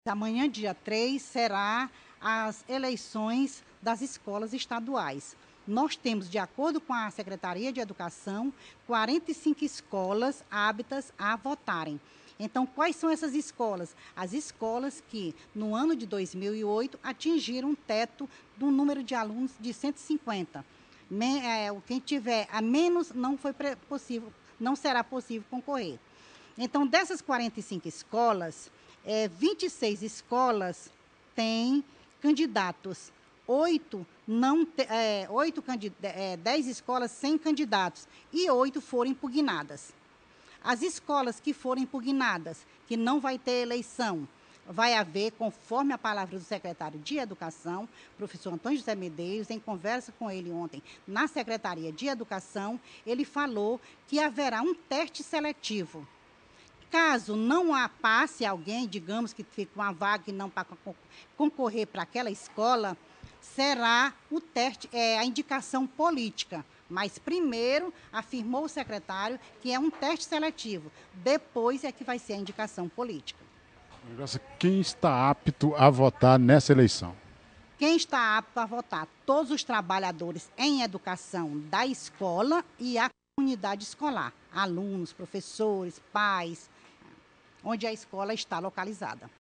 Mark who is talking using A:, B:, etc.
A: Amanhã, dia 3, será as eleições das escolas estaduais. Nós temos, de acordo com a Secretaria de Educação, 45 escolas aptas a votarem. Então, quais são essas escolas? As escolas que, no ano de 2008, atingiram um teto do número de alunos de 150. Quem tiver a menos não será possível concorrer. Então, dessas 45 escolas, 26 escolas têm candidatos, 10 escolas sem candidatos e 8 foram impugnadas. As escolas que forem impugnadas, que não vai ter eleição, vai haver, conforme a palavra do secretário de Educação, professor Antônio José Medeiros, em conversa com ele ontem na Secretaria de Educação, ele falou que haverá um teste seletivo. Caso não passe alguém, digamos que fique uma vaga e não para concorrer para aquela escola, será o teste, a indicação política. Mas primeiro, afirmou o secretário, que é um teste seletivo. Depois é que vai ser a indicação política.
B: Quem está apto a votar nessa eleição?
A: Quem está apto a votar? Todos os trabalhadores em educação da escola e a comunidade escolar. Alunos, professores, pais, onde a escola está localizada.